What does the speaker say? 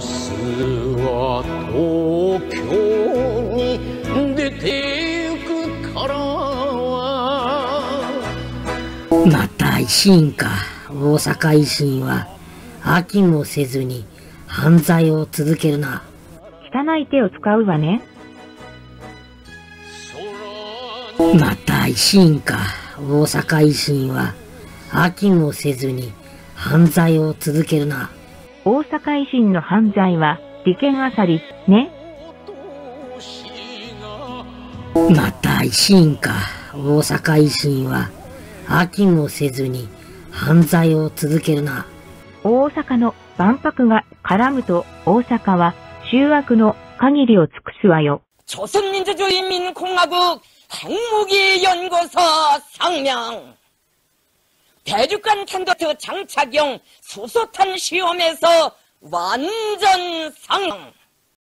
スは東京に出てゆくからは。 また維新か。大阪維新は飽きもせずに犯罪を続けるな。 汚い手を使うわね。 また維新か。大阪維新は飽きもせずに犯罪を続けるな。 大阪維新の犯罪は利権あさりね。 また維新か。大阪維新は飽きもせずに犯罪を続けるな。 大阪の万博が絡むと大阪は醜悪の限りを尽くすわよ。 조선민주주의인민공화국 핵무기연구소 상명 대륙간 탄도트 장착용 수소탄 시험에서 완전 상향.